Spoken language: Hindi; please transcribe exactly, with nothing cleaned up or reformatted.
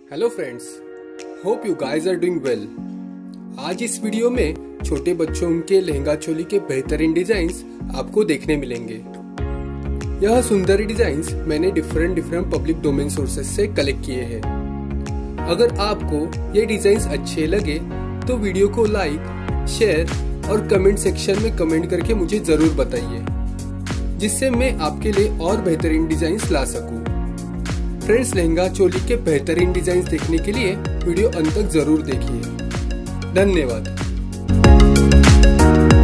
Hello friends, hope you guys are doing well. आज इस वीडियो में छोटे बच्चों के लहंगा चोली के बेहतरीन डिजाइन्स आपको देखने मिलेंगे। यह सुंदर डिजाइन्स मैंने different different public domain sources से कलेक्ट किए हैं। अगर आपको ये डिजाइन्स अच्छे लगे तो वीडियो को लाइक, शेयर और कमेंट सेक्शन में कमेंट करके मुझे जरूर बताइए, जिससे मैं आपके लिए और बेहतरीन डिजाइन्स ला सकूं। फ्रेंड्स, लहंगा चोली के बेहतरीन डिजाइन देखने के लिए वीडियो अंत तक जरूर देखिए। धन्यवाद।